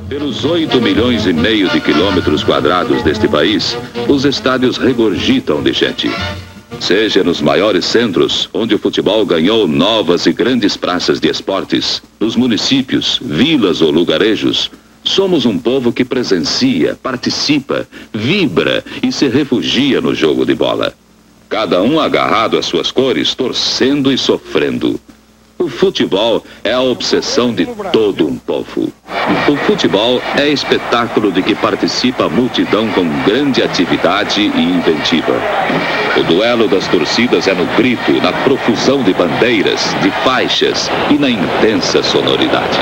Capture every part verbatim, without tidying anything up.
Pelos oito milhões e meio de quilômetros quadrados deste país, os estádios regurgitam de gente. Seja nos maiores centros, onde o futebol ganhou novas e grandes praças de esportes, nos municípios, vilas ou lugarejos, somos um povo que presencia, participa, vibra e se refugia no jogo de bola. Cada um agarrado às suas cores, torcendo e sofrendo. O futebol é a obsessão de todo um povo. O futebol é espetáculo de que participa a multidão com grande atividade e inventiva. O duelo das torcidas é no grito, na profusão de bandeiras, de faixas e na intensa sonoridade.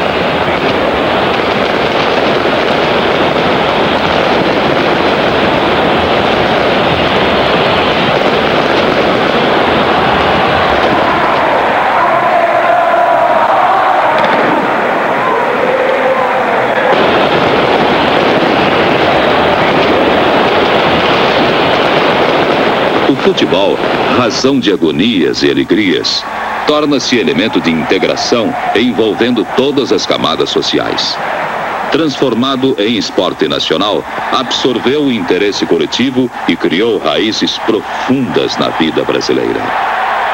O futebol, razão de agonias e alegrias, torna-se elemento de integração envolvendo todas as camadas sociais. Transformado em esporte nacional, absorveu o interesse coletivo e criou raízes profundas na vida brasileira.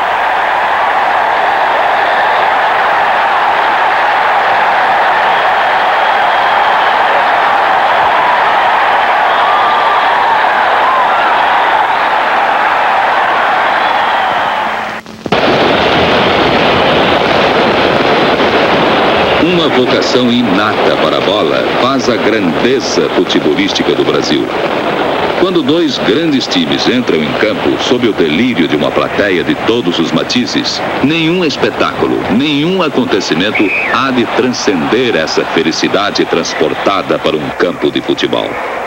Uma vocação inata para a bola faz a grandeza futebolística do Brasil. Quando dois grandes times entram em campo sob o delírio de uma plateia de todos os matizes, nenhum espetáculo, nenhum acontecimento há de transcender essa felicidade transportada para um campo de futebol.